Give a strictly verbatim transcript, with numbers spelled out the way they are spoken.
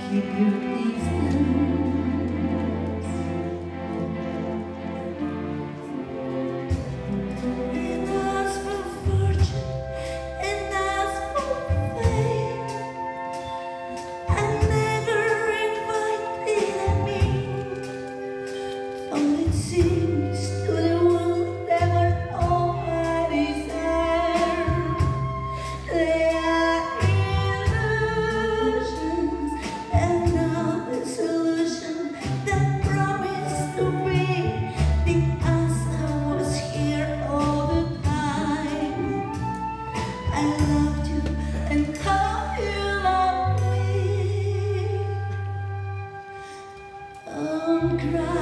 keep your distance. And ask for fortune, and ask for fame. I never invited me, all it seems to the world they were all I desire. They are illusions, and now the solution that promised to be the answer was here all the time. I loved you and how you loved me. Don't cry.